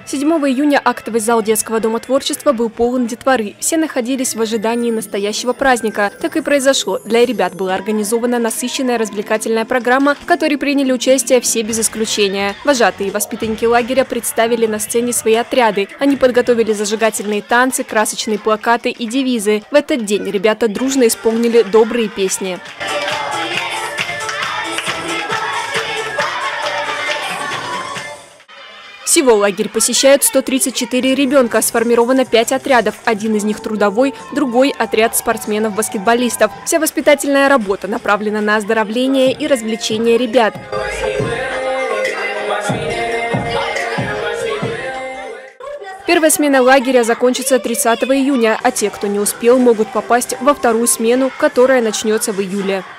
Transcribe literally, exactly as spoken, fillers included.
седьмого июня актовый зал детского дома творчества был полон детворы. Все находились в ожидании настоящего праздника. Так и произошло. Для ребят была организована насыщенная развлекательная программа, в которой приняли участие все без исключения. Вожатые и воспитанники лагеря представили на сцене свои отряды. Они подготовили зажигательные танцы, красочные плакаты и девизы. В этот день ребята дружно исполнили добрые песни. Всего лагерь посещают сто тридцать четыре ребенка, сформировано пять отрядов, один из них трудовой, другой – отряд спортсменов-баскетболистов. Вся воспитательная работа направлена на оздоровление и развлечение ребят. Первая смена лагеря закончится тридцатого июня, а те, кто не успел, могут попасть во вторую смену, которая начнется в июле.